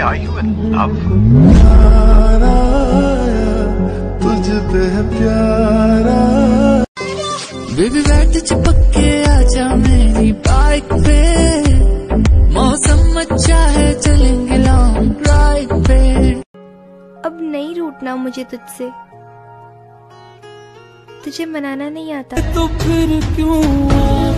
Are you in love? तुझ पे प्यारा बेबी बैठ चिपक के आजा मेरी बाइक पे, मौसम अच्छा है चलेंगे लॉन्ग ड्राइव पे। अब नहीं रूठना मुझे तुझसे, तुझे मनाना नहीं आता तो फिर क्यों